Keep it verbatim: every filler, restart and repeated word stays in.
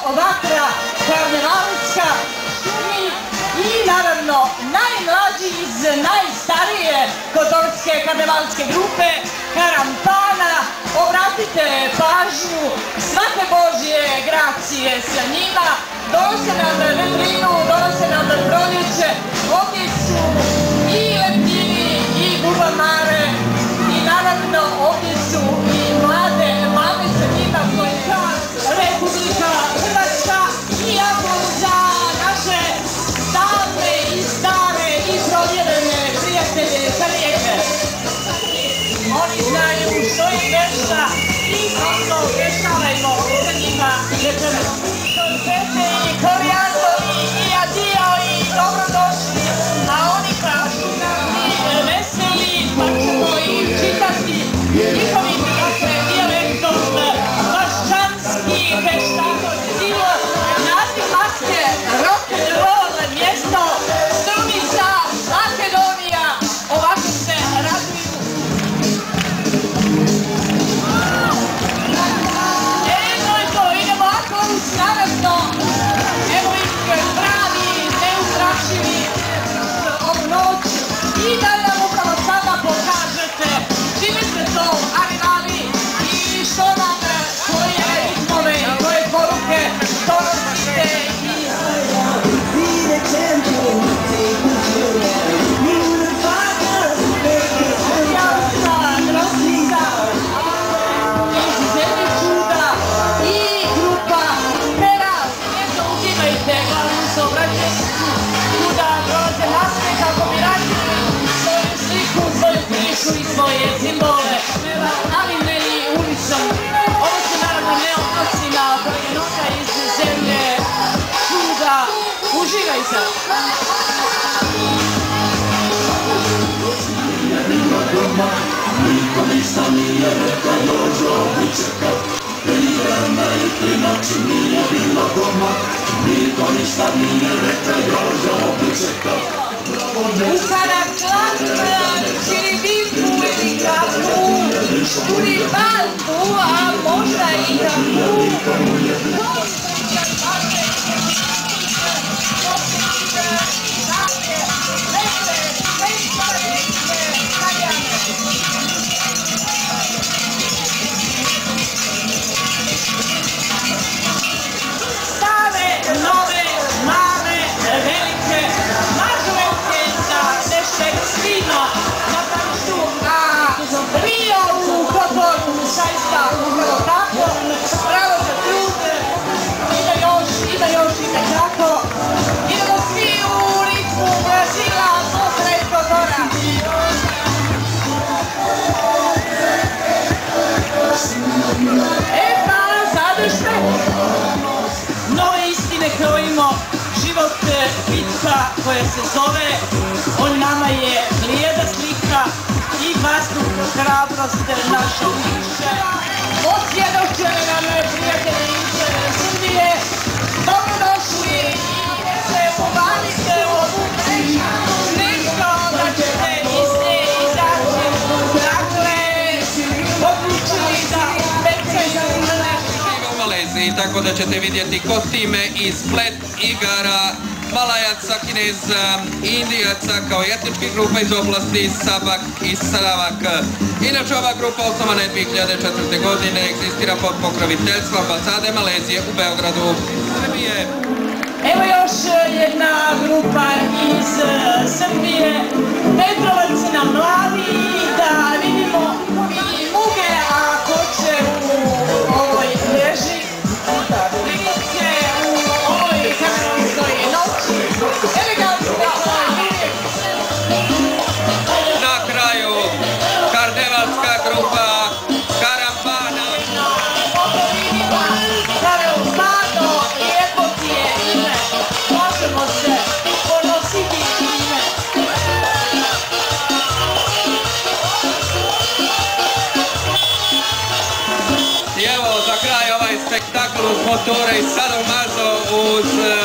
vatra karnevalska i, i naravno najmlađi iz najstarije kotorske karnevalske grupe Karampana. Obratite pažnju, svake Božje gracije sa njima, donose nam vetrinu, donose nam proljeće, ovdje su i leptini i bubamare i naravno ovdje su i mlade mame sa njima koje Republika Hrvatska i jako za naše stalne i stare i provjerene prijatelje sa Rijeke. Oni znaju što je vešta i kako veštalajmo sa njima večeras. Koncerte i korijandori i adio i dobrodošli, a oni kažu i veseli, pa ćemo im čitati njihovim dijalektom vaščanski veštakoj stil. Naziv maske rock'n'roll mjesto Strumica, Makedonija, ovako se raduju. Naravno, evo ih pravi, neustrašivi ovu noć i da nam upravo sada pokažete čime ste to animali i što nam, koje ritmove i koje poruke donosite i i svoje simbole, ali ne i ulicom. Ovo se naravno ne odnosi na prvenota iz zemlje čuda. Uživaj se! Niko ništa nije rekla, dođo pričeka. Prijena i prinači nije bila doma. Niko ništa nije rekla, dođo pričeka. U Karaklan, Čiribiku ili Kapu, u Ribaltu, a možda i Kapu. Stare, nove, male, velike, Svino na tancu, a Rio u Kotoru, zaista upravo tako, bravo za trud, ima još, ima još i nekako. Idemo svi u ritmu Brazila, pozdrav Kotora. E pa, zadržte nove istine krojimo život bitka koja se zove On nama je blijeda slika i vazduh hrabrost naša uliče. Osvjedočene nam prijatelji iz Srbije, dobrodošli i se uvalite u ovu nešto da ćete iz nje izaći. Dakle, odlučili da pecaju u Maleziji, tako da ćete vidjeti kostime i splet igara Malajaca, Kineza, Indijaca kao etničkih grupa iz oblasti Sabak i Sarawak. Inače, ova grupa osnovana je dvije hiljade četvrte. godine, egzistira pod pokroviteljstvom ambasade Malezije u Beogradu. Evo još jedna grupa iz Srbije, Petrovac na mladi, da vidimo i muge, a ko će u ovoj reži, prilike u ovoj karnevalskoj noći, elegantno uvijek. Na kraju, karnevalska grupa Karampana. Karampano, lijepo ti je ime, možemo se ponositi ime. I evo za kraj ovaj spektakl uz motore i sadomazo uz